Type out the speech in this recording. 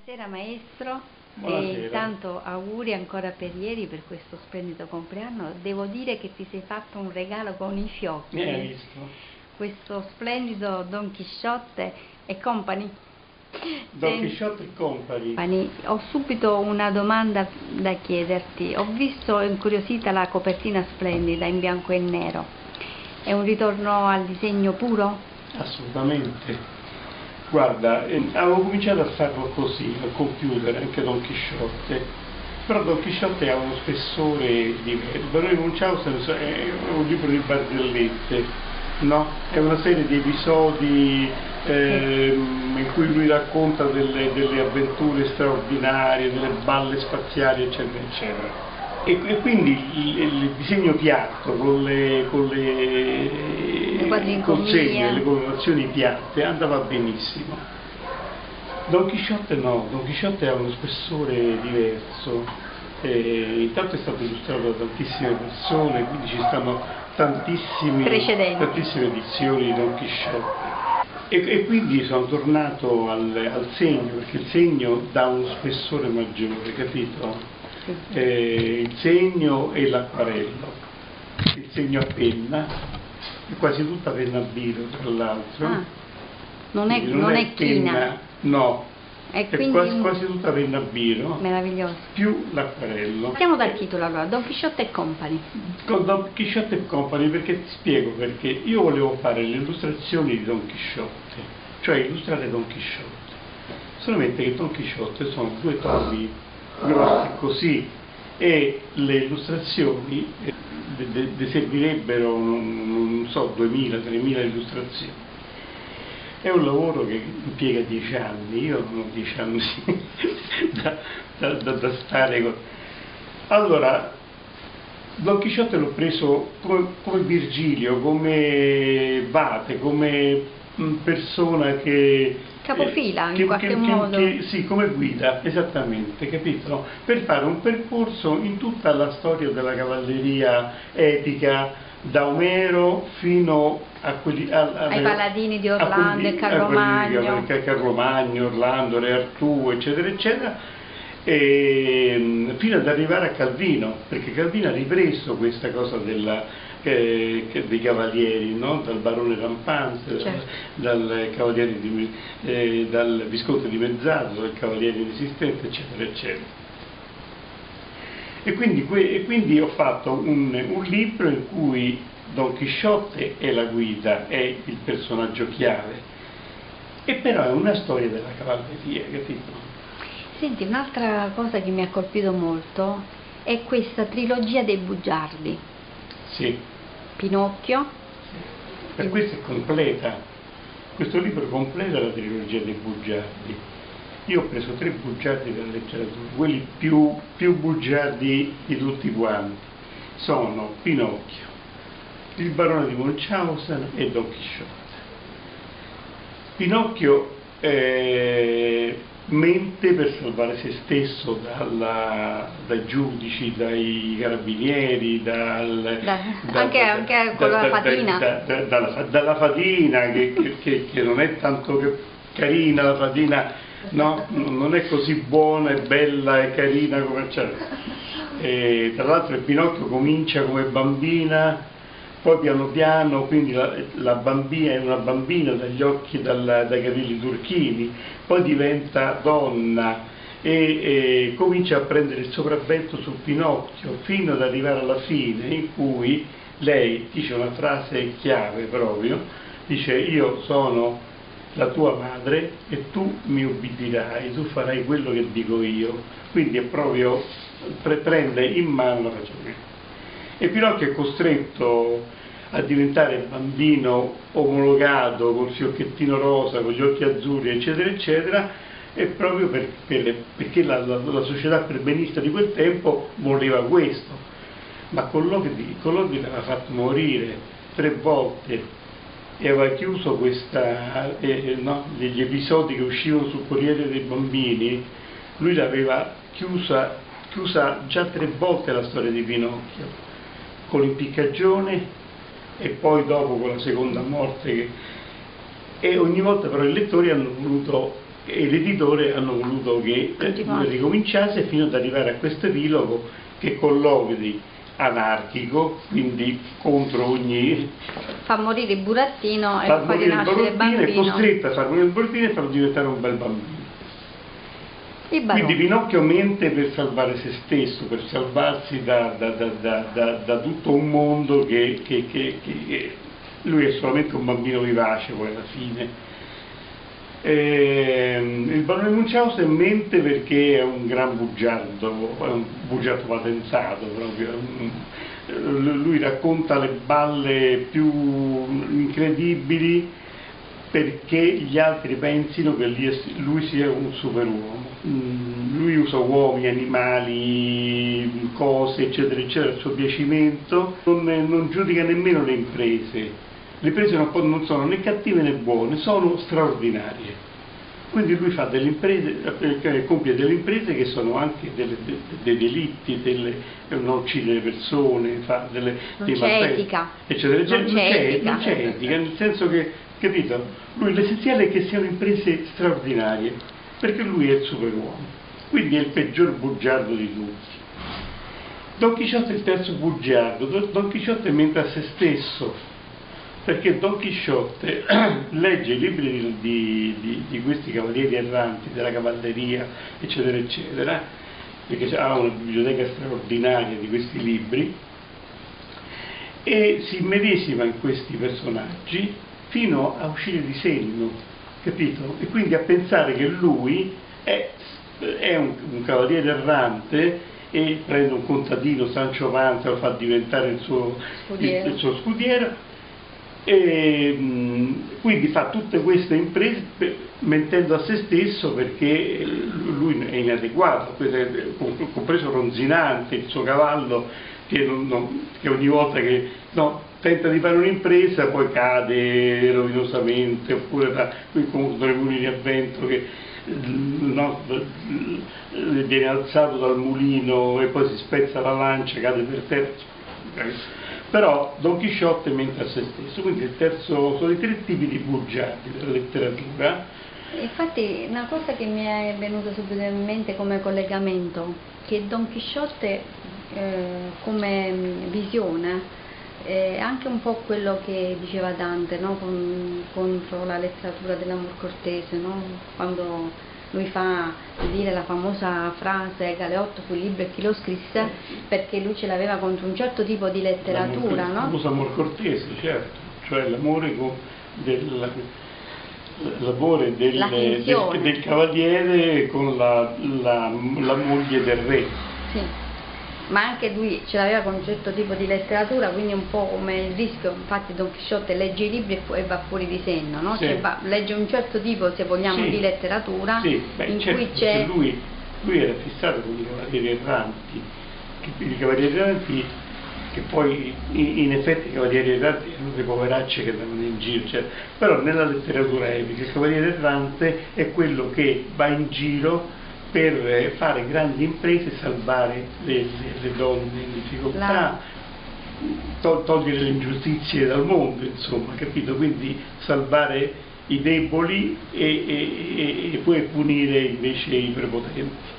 Buonasera maestro. Buonasera. E intanto auguri ancora per ieri per questo splendido compleanno. Devo dire che ti sei fatto un regalo con i fiocchi. Mi hai visto? Questo splendido Don Chisciotte e Company. Don Chisciotte e Company. Ho subito una domanda da chiederti. Ho visto incuriosita la copertina splendida in bianco e nero. È un ritorno al disegno puro? Assolutamente. Guarda, avevo cominciato a farlo così, al computer, anche Don Chisciotte, però Don Chisciotte ha uno spessore diverso. Noi Munchausen è un libro di barzellette, no? È una serie di episodi in cui lui racconta delle avventure straordinarie, delle balle spaziali, eccetera, eccetera. E quindi il disegno piatto con le segni, le colorazioni piatte andava benissimo. Don Chisciotte no, Don Chisciotte ha uno spessore diverso, intanto è stato illustrato da tantissime persone, quindi ci stanno tantissime edizioni di Don Chisciotte. E quindi sono tornato al segno, perché il segno dà uno spessore maggiore, capito? Il segno e l'acquarello, il segno a penna, è quasi tutta penna a biro tra l'altro. Non è china? No, è quasi tutta penna a biro, meraviglioso, più l'acquarello. Partiamo dal titolo allora, Don Chisciotte e Company. Con Don Chisciotte e Company, perché ti spiego perché io volevo fare le illustrazioni di Don Chisciotte, cioè illustrare Don Chisciotte, solamente che Don Chisciotte sono 2 tomi grossi così e le illustrazioni servirebbero, non so, 2000-3000 illustrazioni. È un lavoro che impiega 10 anni, io non ho 10 anni da stare con... Allora, Don Chisciotte l'ho preso come Virgilio, come Vate, come persona che... capofila in qualche modo. Sì, come guida, esattamente, capito? Per fare un percorso in tutta la storia della cavalleria epica, da Omero fino a ai paladini di Orlando e Carlomagno, Orlando, Re Artù, eccetera, eccetera, e fino ad arrivare a Calvino, perché Calvino ha ripreso questa cosa dei cavalieri, no? Dal barone rampante, certo, dal visconte di Mezzato, dal cavaliere inesistente, eccetera, eccetera. E quindi ho fatto un libro in cui Don Chisciotte è la guida, è il personaggio chiave, e però è una storia della cavalleria, capito? Senti, un'altra cosa che mi ha colpito molto è questa trilogia dei bugiardi. Sì. Pinocchio. Per questo è completa. Questo libro completa la trilogia dei bugiardi. Io ho preso 3 bugiardi della letteratura, quelli più bugiardi di tutti quanti. Sono Pinocchio, il barone di Munchausen e Don Chisciotte. Pinocchio mente per salvare se stesso dai giudici, dai carabinieri, anche con la fatina. Dalla fatina che non è tanto carina, la fatina, no, non è così buona e bella e carina come c'è. Tra l'altro Pinocchio comincia come bambina, poi piano piano, quindi la bambina è una bambina dagli occhi, dai capelli turchini, poi diventa donna e comincia a prendere il sopravvento su Pinocchio fino ad arrivare alla fine in cui lei dice una frase chiave proprio, dice: io sono la tua madre e tu mi ubbidirai, tu farai quello che dico io. Quindi è proprio, prende in mano la faccenda. E Pinocchio è costretto a diventare bambino omologato, col fiocchettino rosa, con gli occhi azzurri, eccetera, eccetera, e proprio perché la società perbenista di quel tempo voleva questo. Ma Collodi l'aveva fatto morire 3 volte e aveva chiuso degli episodi che uscivano sul Corriere dei Bambini, lui l'aveva chiusa già 3 volte la storia di Pinocchio, con l'impiccagione e poi dopo con la seconda morte, e ogni volta però i lettori hanno voluto e l'editore hanno voluto che ricominciasse fino ad arrivare a questo epilogo che colloqui anarchico, quindi contro ogni... Fa morire il burattino e fa rinascere il bambino. È costretta a far morire il burattino e farlo diventare un bel bambino. Quindi Pinocchio mente per salvare se stesso, per salvarsi da tutto un mondo che lui è solamente un bambino vivace poi alla fine. Il barone Munchausen mente perché è un gran bugiardo, è un bugiardo patentato proprio. Lui racconta le balle più incredibili perché gli altri pensino che lui sia un superuomo. Lui usa uomini, animali, cose, eccetera, eccetera, a suo piacimento, non giudica nemmeno le imprese. Le imprese non sono né cattive né buone, sono straordinarie. Quindi lui fa delle imprese, compie delle imprese che sono anche dei delitti, non uccide le persone, fa dei etica, eccetera, eccetera. Non c'è etica, nel senso che, capito? Lui l'essenziale è che siano imprese straordinarie, perché lui è il superuomo, quindi è il peggior bugiardo di tutti. Don Chisciotte è il terzo bugiardo. Don Chisciotte mente a se stesso, perché Don Chisciotte legge i libri di questi cavalieri erranti, della cavalleria, eccetera, eccetera, perché ha una biblioteca straordinaria di questi libri, e si immedesima in questi personaggi fino a uscire di senno, capito? E quindi a pensare che lui è un cavaliere errante e prende un contadino, Sancho Panza, lo fa diventare il suo scudiero. E quindi fa tutte queste imprese mentendo a se stesso perché lui è inadeguato, compreso Ronzinante, il suo cavallo che ogni volta che tenta di fare un'impresa poi cade rovinosamente, oppure fa contro i mulini a vento che viene alzato dal mulino e poi si spezza la lancia, cade per terra. Però Don Chisciotte mente a se stesso, quindi sono i tre tipi di bugiardi della letteratura. Infatti una cosa che mi è venuta subito in mente come collegamento, che Don Chisciotte come visione è anche un po' quello che diceva Dante, no? Contro la letteratura dell'amor cortese, no? Quando lui fa dire la famosa frase Galeotto fu il libro e chi lo scrisse, perché lui ce l'aveva contro un certo tipo di letteratura, no? Il famoso amor cortese, certo, cioè l'amore del cavaliere con la moglie del re. Sì. Ma anche lui ce l'aveva con un certo tipo di letteratura, quindi un po' come il rischio, infatti Don Chisciotte legge i libri e va fuori di senno, no? Sì. Cioè legge un certo tipo, se vogliamo, di letteratura, in certo, cui c'è... Lui era fissato con i cavalieri erranti, che poi in effetti i cavalieri erranti erano dei poveracci che andavano in giro, cioè, però nella letteratura epica il cavaliere errante è quello che va in giro per fare grandi imprese, salvare le donne in difficoltà, togliere le ingiustizie dal mondo, insomma, capito? Quindi salvare i deboli e poi punire invece i prepotenti.